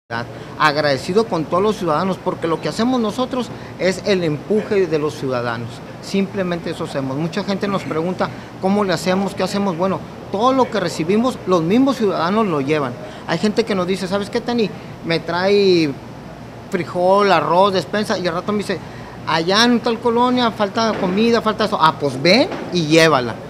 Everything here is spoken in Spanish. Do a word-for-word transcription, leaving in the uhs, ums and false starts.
Agradecido con todos los ciudadanos, porque lo que hacemos nosotros es el empuje de los ciudadanos. Simplemente eso hacemos. Mucha gente nos pregunta cómo le hacemos, qué hacemos. Bueno, todo lo que recibimos, los mismos ciudadanos lo llevan. Hay gente que nos dice, ¿sabes qué, Tani? Me trae frijol, arroz, despensa, y al rato me dice, allá en tal colonia falta comida, falta eso. Ah, pues ven y llévala.